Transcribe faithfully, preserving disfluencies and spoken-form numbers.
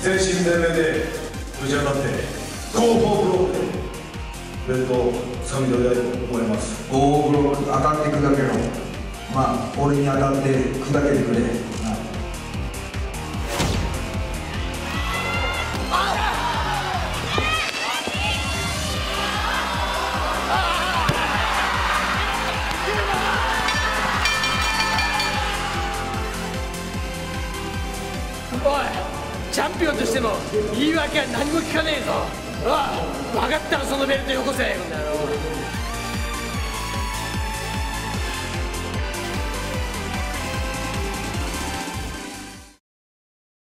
全身全霊でぶち当たってゴーフォーブロックでベルトを掴み取りたいと思います。 ゴーブロック当たって砕けろ。まあ俺に当たって砕けてくれ。 おい、チャンピオンとしての言い訳は何も聞かねえぞ。ああ、分かったらそのベルトよこせ、この野郎。